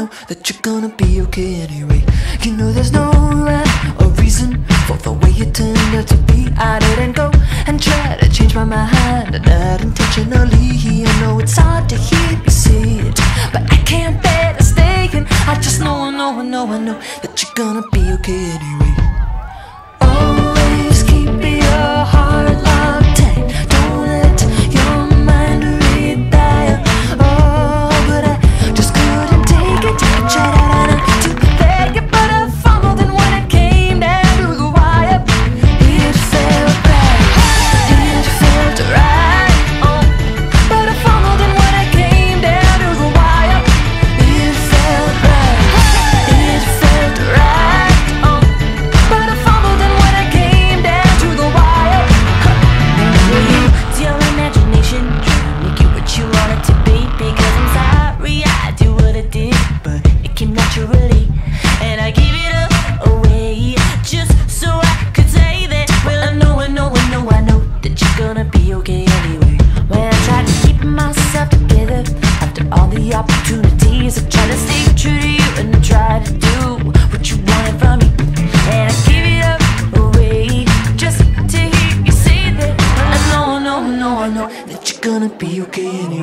know that you're gonna be okay anyway. You know there's no rhyme or reason for the way you turned out to be. I didn't go and try to change my mind, not intentionally. I know it's hard to hear me say it, but I can't bear to stay in. I just know, I know that you're gonna be okay anyway. Always keep your heart locked tight, don't let your mind retire. Oh, but I just couldn't take it. I tried to let you, but I fumbled, and when it came down to the wire, it felt right, it felt right. Oh, but I fumbled, and when it came down to the wire, it felt right, it felt right. Oh, but I fumbled, and when it came down to the wire, it's your imagination trying to make you what you want it to be. Because I'm sorry I do what I did, but it came naturally, and I gave it up away just so I could say that. Well, I know that you're gonna be okay anyway. When I tried to keep myself together after all the opportunities, I tried to stay true to you and I tried to do what you wanted from me, and I gave it up away just to hear you say that. I know that you're gonna be okay anyway.